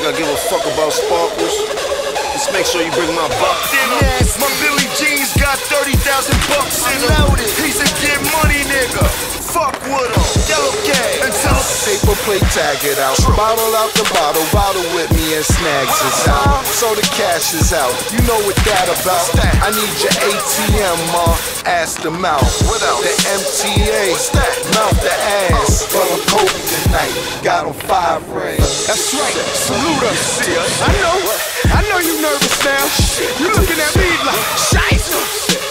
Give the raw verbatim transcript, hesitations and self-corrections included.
I give a fuck about sparkles. Just make sure you bring my buck. Yes, my Billy Jeans got thirty thousand bucks in him. He's a get money nigga. Fuck with him. Yellow cat. And tell him paper plate, tag it out. Bottle out the bottle, bottle with me and snags is out. So the cash is out. You know what that about? I need your A T M, ma. Ass the mouth. The M T A. Mouth the ass. But I'm Kobe tonight. Got on five rings. that's right. Salute us. I know. I know you nervous now. You looking at me like, Shiesty.